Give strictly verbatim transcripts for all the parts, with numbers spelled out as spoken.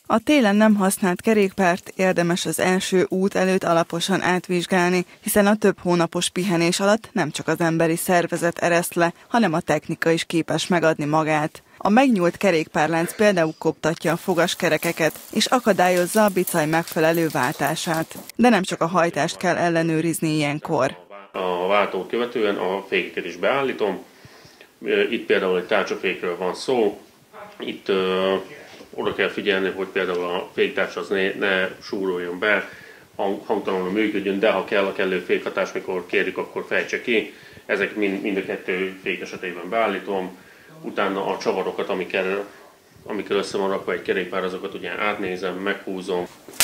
A télen nem használt kerékpárt érdemes az első út előtt alaposan átvizsgálni, hiszen a több hónapos pihenés alatt nem csak az emberi szervezet ereszt le, hanem a technika is képes megadni magát. A megnyúlt kerékpárlánc például koptatja a fogaskerekeket, és akadályozza a bicaj megfelelő váltását. De nem csak a hajtást kell ellenőrizni ilyenkor. A váltót követően a fékeket is beállítom. Itt például egy tárcsafékről van szó. Itt ö, oda kell figyelni, hogy például a féktárcs az ne, ne súroljon be, hang, hangtalanul működjön, de ha kell a kellő fékhatás, mikor kérjük, akkor fejtse ki. Ezek mind, mind a kettő fék esetében beállítom. Utána a csavarokat, amikkel, amikkel össze van rakva egy kerékpár, azokat ugye átnézem, meghúzom.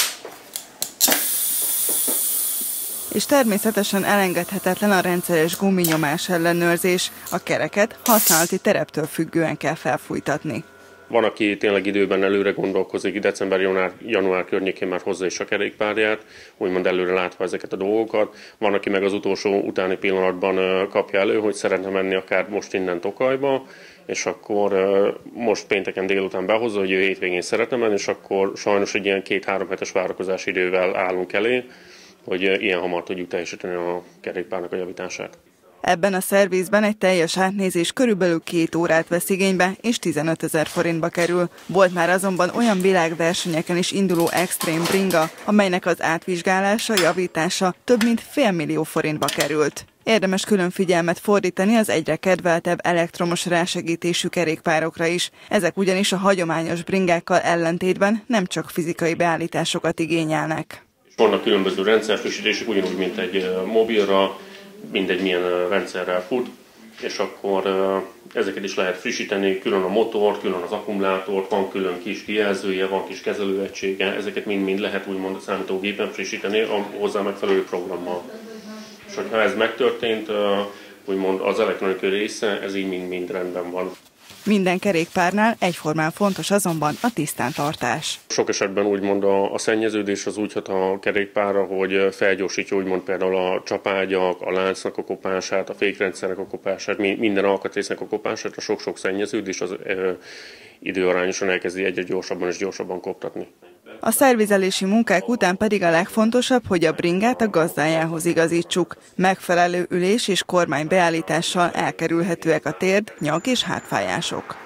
És természetesen elengedhetetlen a rendszeres guminyomás ellenőrzés. A kereket használati tereptől függően kell felfújtatni. Van, aki tényleg időben előre gondolkozik, december-január január környékén már hozza is a kerékpárját, úgymond előre látva ezeket a dolgokat. Van, aki meg az utolsó utáni pillanatban kapja elő, hogy szeretne menni akár most innen Tokajba, és akkor most pénteken délután behozza, hogy ő hétvégén szeretne menni, és akkor sajnos egy ilyen két-három hetes várakozási idővel állunk elé, hogy ilyen hamar tudjuk teljesíteni a kerékpárnak a javítását. Ebben a szervizben egy teljes átnézés körülbelül két órát vesz igénybe, és tizenötezer forintba kerül. Volt már azonban olyan világversenyeken is induló extrém bringa, amelynek az átvizsgálása, javítása több mint félmillió forintba került. Érdemes külön figyelmet fordítani az egyre kedveltebb elektromos rásegítésű kerékpárokra is. Ezek ugyanis a hagyományos bringákkal ellentétben nem csak fizikai beállításokat igényelnek. Vannak különböző rendszerfrissítések, ugyanúgy, mint egy mobilra, mindegy milyen rendszerrel fut, és akkor ezeket is lehet frissíteni, külön a motor, külön az akkumulátort, van külön kis kijelzője, van kis kezelőegysége, ezeket mind-mind lehet úgymond a számítógépen frissíteni a hozzá megfelelő programmal. És hogyha ez megtörtént, úgymond az elektronikai része, ez így mind-mind rendben van. Minden kerékpárnál egyformán fontos azonban a tisztántartás. Sok esetben úgymond a, a szennyeződés az úgy hat a kerékpárra, hogy felgyorsítja úgymond például a csapágyak, a láncnak a kopását, a fékrendszernek a kopását, minden alkatrésznek a kopását, a sok-sok szennyeződés az ö, időarányosan elkezdi egyre gyorsabban és gyorsabban koptatni. A szervizelési munkák után pedig a legfontosabb, hogy a bringát a gazdájához igazítsuk. Megfelelő ülés és kormány beállítással elkerülhetőek a térd, nyak és hátfájások.